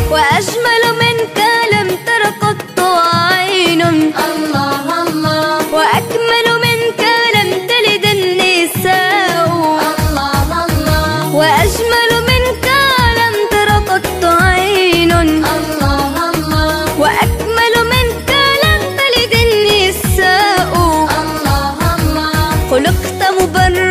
وأجمل منك لم تر قط عين. الله الله. وأكمل منك لم تلد النساء. الله الله. وأجمل منك لم تر قط عين. الله الله. وأكمل منك لم تلد النساء. الله الله. خلقت مبرأ